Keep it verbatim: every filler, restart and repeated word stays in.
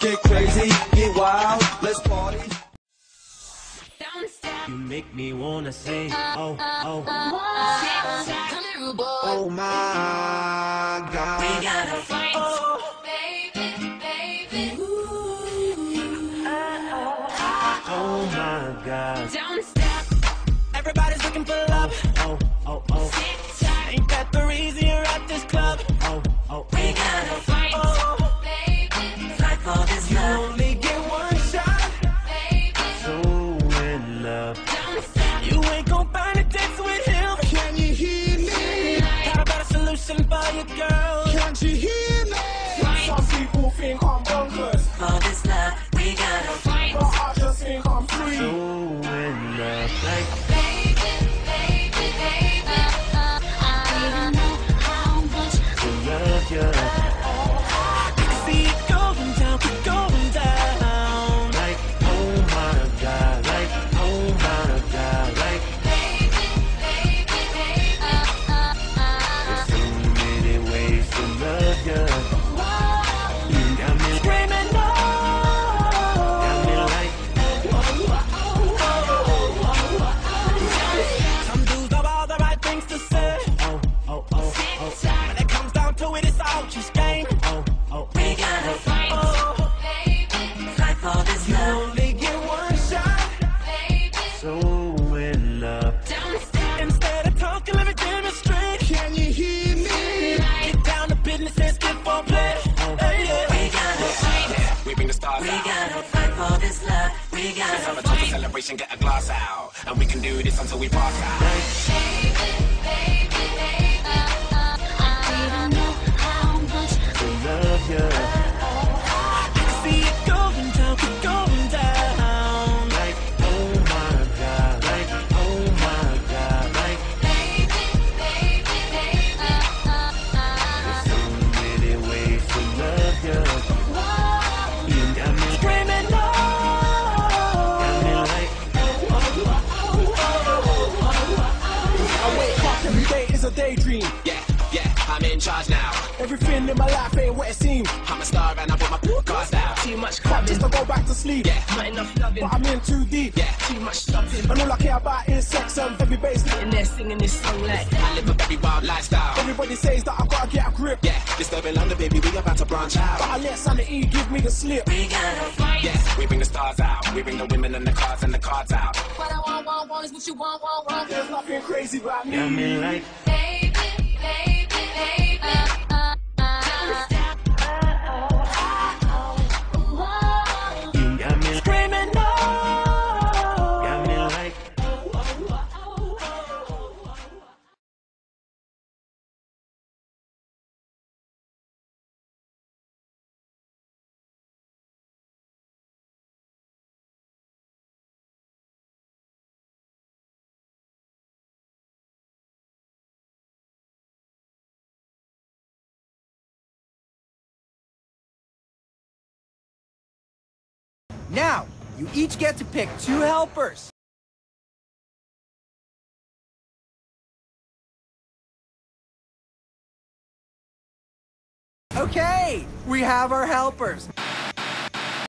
Get crazy, get wild, let's party. You make me wanna say, oh, oh. Oh my God. We gotta fight. Oh, Baby, baby. Oh my God. Don't stop. Everybody's looking for love. Oh, oh, oh. Sit tight. Ain't that the reason you're at this club? Oh, oh, We gotta fight. oh, Baby, fight for this you love. only get one shot. baby. So in love. Don't stop. You ain't gon' find a dance with him. Can you hear me? Got a better solution for you, girl. Can't you hear me? Some people think I'm bonkers, For this love, we gotta fight. but I just think I'm So free. in love. Like, Baby, baby, baby. I don't know how much. to love you. See it going down, keep going down. Like, oh my God. Like, oh my God. Like, Baby, baby, baby. there's so many ways to love you. You got me screaming, no. Got me like, some dudes have all the right things to say. Oh, oh, oh, oh. When it comes down to it, it's all just game. Oh, oh, We gotta fight. Oh, Baby, fight for this you love. only get one shot. Baby, so in love. don't stop. Instead of talking, let me demonstrate. Can you hear me? Get down to business and skip for play. Oh, hey, yeah. We gotta fight. We bring the stars We out. gotta fight for this love. We Let's gotta have a total fight. celebration, get a glass out. And we can do this until we pass out. Baby, baby, baby. I don't know how much. To love you. See it going down, keep going down. Like, oh my God. Like, oh my God. Like, Baby, baby, baby. there's so many ways to love you. You got me screaming, no. Got me like, I wake up every day is a daydream. Yeah, yeah, I'm in charge now. Everything in my life ain't what it seems. I'm a star and I put my podcast out. Too much But clubbing, just to go back to sleep. Yeah, not enough loving, But I'm in too deep. yeah. too much stopping. And all I care about is sex and heavy bass. In there singing this song like I live a very wild lifestyle. Everybody says that I gotta get a grip. Yeah, disturbing London, baby, we about to branch But out. I let sanity give me the slip. We gotta fight. Yeah, we bring the stars out. We bring the women and the cars and the cards out. What I want, want, want is what you want, want, want. There's nothing crazy about got me. me like, Baby, baby, baby. Don't stop. you got me screaming, no. Got me like, Now, you each get to pick two helpers. Okay, we have our helpers.